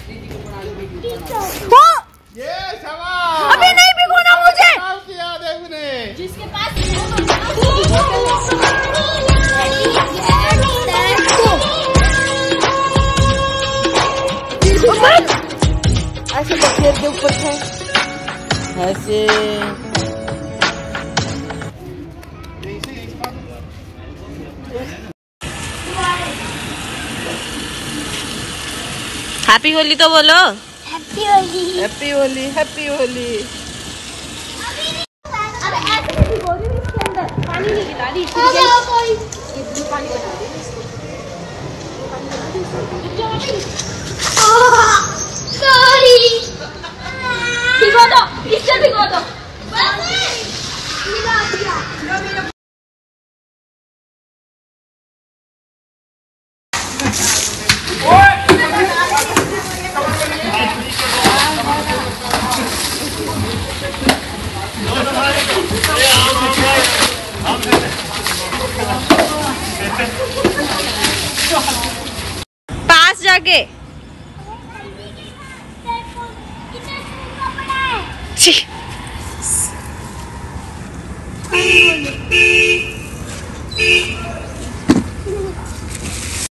ये शाबाश। अभी नहीं भिगोना मुझे। किया देखने जिसके पास ऐसे बच्चे के ऊपर है ऐसे। हैप्पी होली तो बोलो। Happy Holi. Happy Holi, happy Holi. अब ऐसे भी भिगो रही हूँ इसके अंदर पानी नहीं गिरा दी। ये ब्लू पानी बना दे इसको। सॉरी। भिगो दो, इससे भिगो दो। पास जाके छी।